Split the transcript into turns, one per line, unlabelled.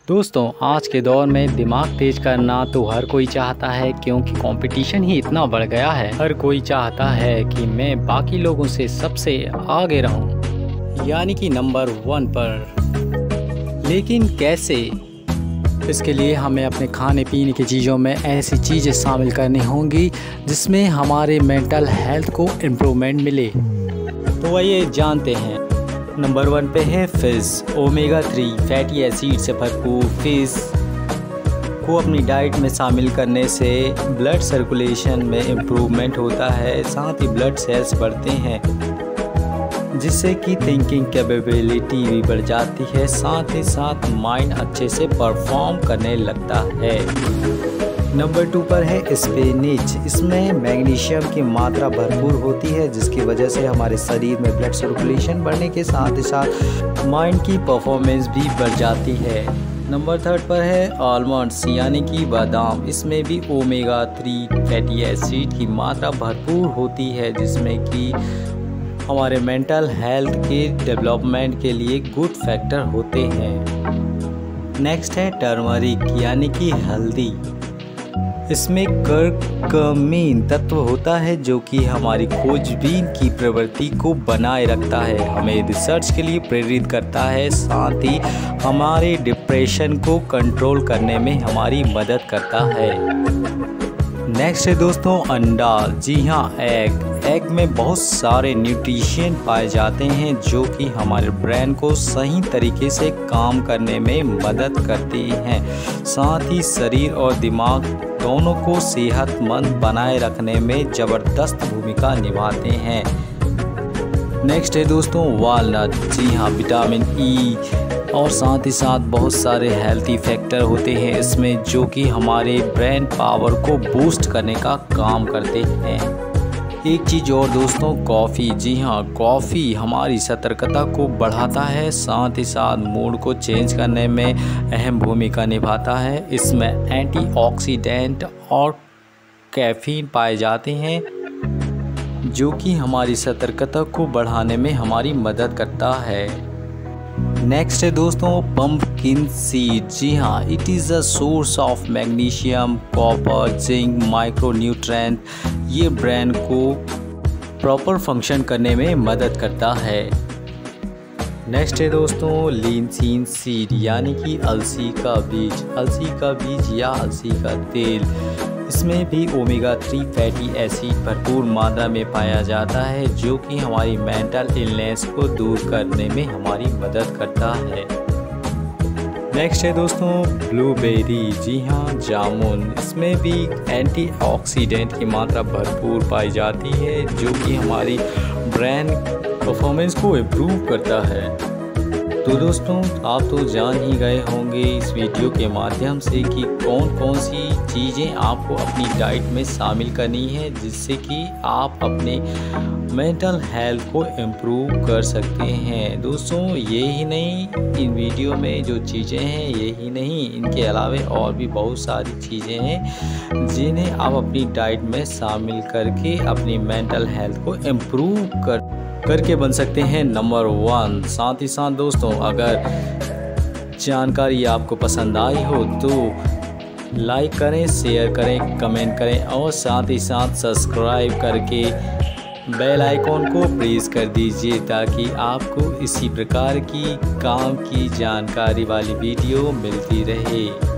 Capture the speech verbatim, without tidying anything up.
दोस्तों, आज के दौर में दिमाग तेज करना तो हर कोई चाहता है, क्योंकि कंपटीशन ही इतना बढ़ गया है। हर कोई चाहता है कि मैं बाकी लोगों से सबसे आगे रहूं, यानी कि नंबर वन पर। लेकिन कैसे? इसके लिए हमें अपने खाने पीने की चीज़ों में ऐसी चीज़ें शामिल करनी होंगी जिसमें हमारे मेंटल हेल्थ को इम्प्रूवमेंट मिले। तो आइए जानते हैं। नंबर वन पे है fish. Omega three fatty acid से भरपूर फिश को अपनी डाइट में शामिल करने से ब्लड सर्कुलेशन में इम्प्रूवमेंट होता है, साथ ही ब्लड सेल्स बढ़ते हैं जिससे कि थिंकिंग कैपेबिलिटी भी बढ़ जाती है, साथ ही साथ माइंड अच्छे से परफॉर्म करने लगता है। नंबर टू पर है स्पिनच। इसमें मैग्नीशियम की मात्रा भरपूर होती है जिसकी वजह से हमारे शरीर में ब्लड सर्कुलेशन बढ़ने के साथ ही साथ माइंड की परफॉर्मेंस भी बढ़ जाती है। नंबर थर्ड पर है आलमंड्स यानी कि बादाम। इसमें भी ओमेगा थ्री फैटी एसिड की मात्रा भरपूर होती है जिसमें कि हमारे मेंटल हेल्थ के डेवलपमेंट के लिए गुड फैक्टर होते हैं। नेक्स्ट है टर्मरिक यानी कि हल्दी। इसमें कर्कमीन तत्व होता है जो कि हमारी खोजबीन की प्रवृत्ति को बनाए रखता है, हमें रिसर्च के लिए प्रेरित करता है, साथ ही हमारे डिप्रेशन को कंट्रोल करने में हमारी मदद करता है। नेक्स्ट है दोस्तों अंडा। जी हाँ, एग। एग में बहुत सारे न्यूट्रिशन पाए जाते हैं जो कि हमारे ब्रेन को सही तरीके से काम करने में मदद करते हैं, साथ ही शरीर और दिमाग दोनों को सेहतमंद बनाए रखने में ज़बरदस्त भूमिका निभाते हैं। नेक्स्ट है दोस्तों वालनट। जी हाँ, विटामिन ई और साथ ही साथ बहुत सारे हेल्थी फैक्टर होते हैं इसमें जो कि हमारे ब्रेन पावर को बूस्ट करने का काम करते हैं। एक चीज़ और दोस्तों, कॉफ़ी। जी हाँ, कॉफ़ी हमारी सतर्कता को बढ़ाता है, साथ ही साथ मूड को चेंज करने में अहम भूमिका निभाता है। इसमें एंटीऑक्सीडेंट और कैफीन पाए जाते हैं जो कि हमारी सतर्कता को बढ़ाने में हमारी मदद करता है। नेक्स्ट है दोस्तों पम्पकिन सीड। जी हाँ, it is a source of magnesium, copper, zinc, micro nutrient. ये ब्रेन को प्रॉपर फंक्शन करने में मदद करता है। नेक्स्ट है दोस्तों लिनसीन सीड यानी कि अलसी का बीज। अलसी का बीज या अलसी का तेल, इसमें भी ओमेगा थ्री फैटी एसिड भरपूर मात्रा में पाया जाता है जो कि हमारी मेंटल इलनेस को दूर करने में हमारी मदद करता है। नेक्स्ट है दोस्तों ब्लूबेरी। जी हाँ, जामुन। इसमें भी एंटीऑक्सीडेंट की मात्रा भरपूर पाई जाती है जो कि हमारी ब्रेन परफॉर्मेंस को इम्प्रूव करता है। तो दोस्तों, आप तो जान ही गए होंगे इस वीडियो के माध्यम से कि कौन कौन सी चीज़ें आपको अपनी डाइट में शामिल करनी है जिससे कि आप अपने मेंटल हेल्थ को इम्प्रूव कर सकते हैं। दोस्तों, ये ही नहीं, इन वीडियो में जो चीज़ें हैं ये ही नहीं, इनके अलावा और भी बहुत सारी चीज़ें हैं जिन्हें आप अपनी डाइट में शामिल करके अपनी मेंटल हेल्थ को इम्प्रूव कर करके बन सकते हैं नंबर वन। साथ ही साथ दोस्तों, अगर जानकारी आपको पसंद आई हो तो लाइक करें, शेयर करें, कमेंट करें और साथ ही साथ सब्सक्राइब करके बेल आइकॉन को प्रेस कर दीजिए ताकि आपको इसी प्रकार की काम की जानकारी वाली वीडियो मिलती रहे।